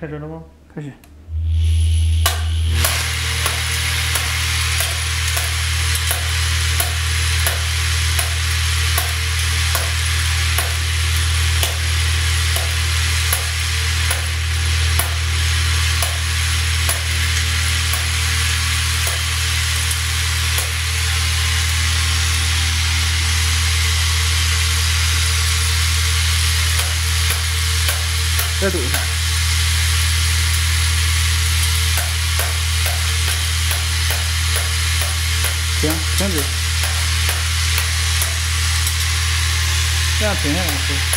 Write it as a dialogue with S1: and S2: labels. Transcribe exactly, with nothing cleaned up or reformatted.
S1: 开始了吗？
S2: 开始。再赌一下。行，停止。这样停下来是。